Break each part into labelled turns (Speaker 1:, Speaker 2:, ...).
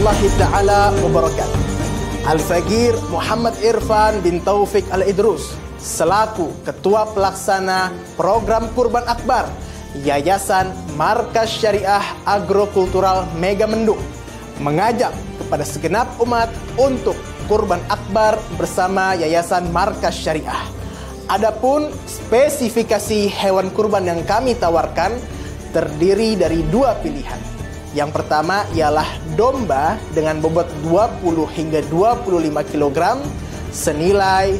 Speaker 1: warahmatullahi ta'ala wabarakatuh. Al-Faqir Muhammad Irfan bin Taufik Al-Idrus selaku Ketua Pelaksana Program Kurban Akbar Yayasan Markas Syariah Agrokultural Megamendung mengajak kepada segenap umat untuk kurban akbar bersama Yayasan Markas Syariah. Adapun spesifikasi hewan kurban yang kami tawarkan terdiri dari dua pilihan. Yang pertama ialah domba dengan bobot 20 hingga 25 kg senilai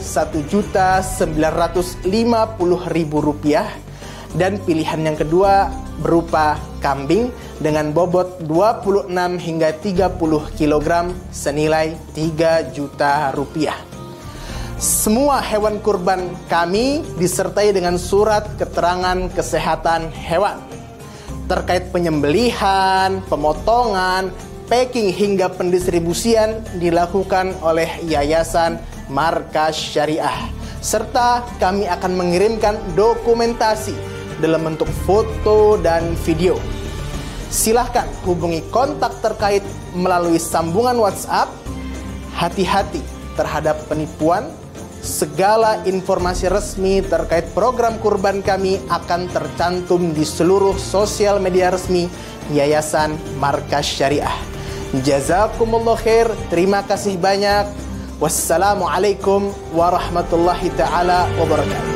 Speaker 1: Rp1.950.000, dan pilihan yang kedua berupa kambing dengan bobot 26 hingga 30 kg senilai Rp3 juta. Semua hewan kurban kami disertai dengan surat keterangan kesehatan hewan. Terkait penyembelihan, pemotongan, packing hingga pendistribusian dilakukan oleh Yayasan Markas Syariah. Serta kami akan mengirimkan dokumentasi dalam bentuk foto dan video. Silahkan hubungi kontak terkait melalui sambungan WhatsApp. Hati-hati terhadap penipuan. Segala informasi resmi terkait program kurban kami akan tercantum di seluruh sosial media resmi Yayasan Markas Syariah. Jazakumullah khair. Terima kasih banyak. Wassalamualaikum warahmatullahi ta'ala wabarakatuh.